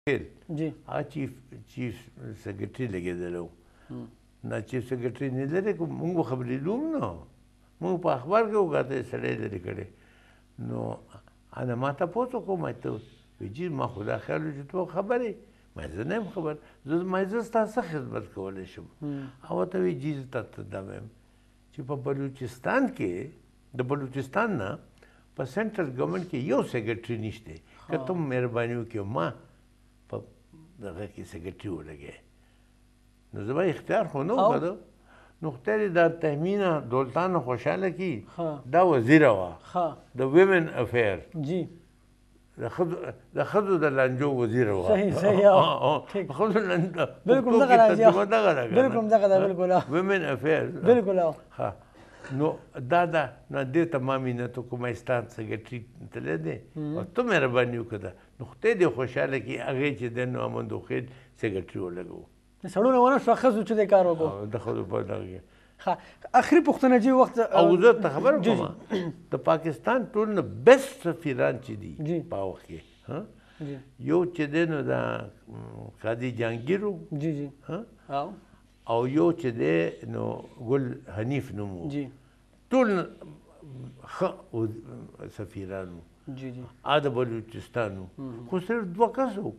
जी چیف سیکرټري لګېدلی و نه چیف سیکرټري نه لرې که موږ به خبرې لوم نه موږ په اخبار کې وکاته سړی لرې کړی نو انا ما تپوس وکړو ما ته وایي جي ما خو دا خیال و چې ته خبرې ما زه نه یم خبر زه ستا څه خدمت کولی شم او ورته وایي جي زه تاته دا وایم چې په بلوچستان کې د بلوچستان نه په سنټرل ګورنمنټ کې یو سیکرټري نشته که ته مهرباني وکړې ما په دغه کې سیکرټري ولګې نو زه به اختیار خو نه وکړم نو خدای دا تهمینه دولتانو خوشحاله کړي دا وزیره وه د ویمن افیر جی د ښځو د لانجو وزیره وه بالکل دغه راځي بالکل دغه ده بالکل ویمن افیر بالکل نو دا نو دې ته ما مینت وکړو ما ستا سیکرټري تللی دی او ته مهرباني وکړه نو خدای دې خوشحاله کړي هغې چې دی نو امن خیر سیکرټري ولګوو سړونه ونه شوه ښځو چې دی کار وکړو د ښځو په دغه کې آخري پوښتنه جي وخت او زه ته خبره کوم د پاکستان ټول نه بیسټ سفیران چې دي په وخت کې یو چې دی نو دا قاضي جهانګیر و او یو چې دی نو ګل حنیف نوم و ټول ښه سفیران وو د بلوچستان وو خو صرف دوه کس وو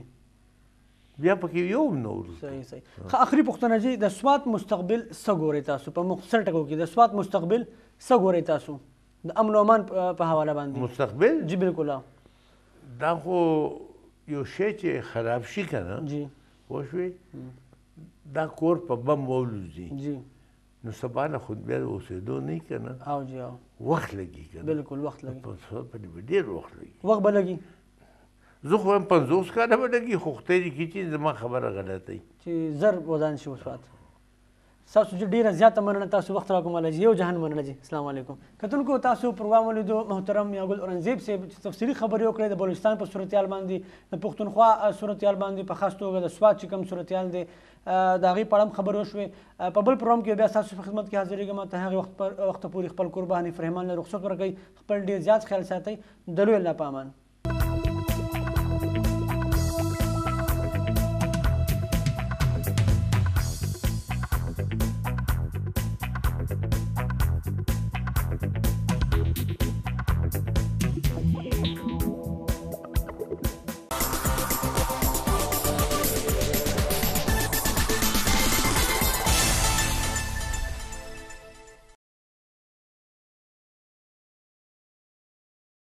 بیا پکې یو هم نه وو صحیح صحیح آخري پوښتنه جي د سوات مستقبل څه ګورئ تاسو په مختصر ټکو کې د سوات مستقبل څه ګورئ تاسو د امن و امان په حواله باندې مستقبل جی بالکل دا خو یو شی چې خراب شي که نه جی پوه شوې دا کور په بم وولوځي جی نو سبا نه خو بیا اوسېدو نه که نه او جی او وخت لګي که بالکل وخت لګي پرې به ډېر وخت لګي وخت به لګي زه خو هم 50 کاله به لګي خو خدای دې کړي چې زما خبره غلطه وي چې زر ودان شي وسوات تاسو چې ډیره زیاته مننه تاسو وخت راکوماله جي یو جهان مننه جي السلام علیکم کتونکو تاسو پروګرام ولیدو محترم میانګل اورنګزیب صاحب تفصیلي خبرې وکړې د بلوچستان په صورتحال باندې د پښتونخوا صورتحال باندې په خاص توګه د سوات چې کوم صورتحال دی د هغې په اړه هم خبرې وشوې په بل پروګرام کې بیا ستاسو په خدمت کې حاضرېږم تر هغې وخته پورې خپل قرباني فرحمان له رخصت ورکوئ خپل ډېر زیات خیال ساتئ د لوی الله په امان